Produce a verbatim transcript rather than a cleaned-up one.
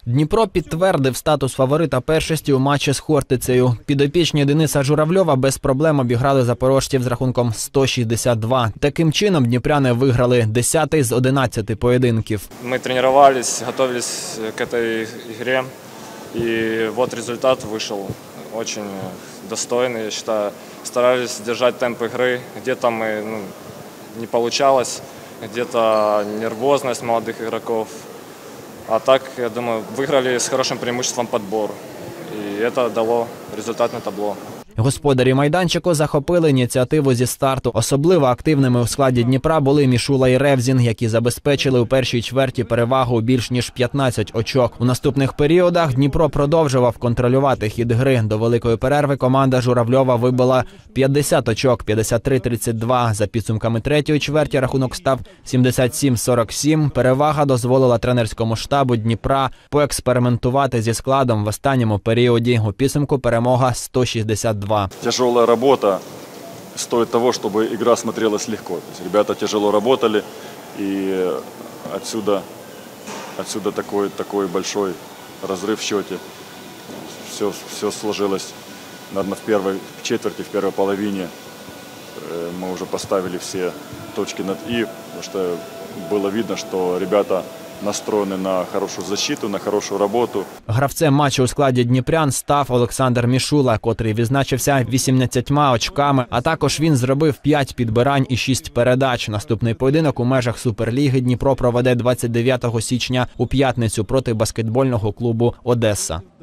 Дніпро підтвердив статус фаворита першості у матчі з Хортицею. Підопічні Дениса Журавльова без проблем обіграли запорожців з рахунком сто шістдесят два. Таким чином дніпряни виграли десятий з одинадцяти поєдинків. Ми тренувалися, готувалися к цій грі, і от результат вийшов дуже достойний. Я вважаю, старались держати темп гри, де-то ми ну, не вийшло, где-то нервозность молодых игроков. А так, я думаю, выиграли с хорошим преимуществом подбор. И это дало результат на табло. Господарі майданчику захопили ініціативу зі старту. Особливо активними у складі Дніпра були Мішула і Ревзін, які забезпечили у першій чверті перевагу більш ніж п'ятнадцять очок. У наступних періодах Дніпро продовжував контролювати хід гри. До великої перерви команда Журавльова вибила п'ятдесят очок, п'ятдесят три тридцять два. За підсумками третьої чверті рахунок став сімдесят сім сорок сім. Перевага дозволила тренерському штабу Дніпра поекспериментувати зі складом в останньому періоді. У підсумку перемога сто шістдесят два. Тяжелая работа стоит того, чтобы игра смотрелась легко. То есть ребята тяжело работали, и отсюда, отсюда такой, такой большой разрыв в счете. Все, все сложилось, наверное, в первой четверти, в первой половине. Мы уже поставили все точки над «и», потому что было видно, что ребята настроєні на хорошу защиту, на хорошу роботу. Гравцем матчу у складі дніпрян став Олександр Мішула, котрий відзначився вісімнадцятьма очками, а також він зробив п'ять підбирань і шість передач. Наступний поєдинок у межах Суперліги Дніпро проведе двадцять дев'ятого січня у п'ятницю проти баскетбольного клубу «Одеса».